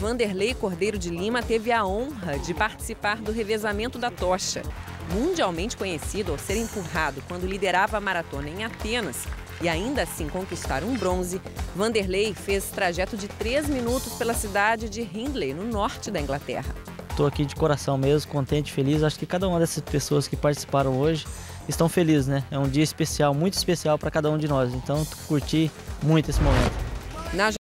Vanderlei Cordeiro de Lima teve a honra de participar do revezamento da tocha. Mundialmente conhecido ao ser empurrado quando liderava a maratona em Atenas e ainda assim conquistar um bronze, Vanderlei fez trajeto de 3 minutos pela cidade de Hindley, no norte da Inglaterra. Estou aqui de coração mesmo, contente, feliz. Acho que cada uma dessas pessoas que participaram hoje estão felizes, né? É um dia especial, muito especial para cada um de nós. Então, curti muito esse momento.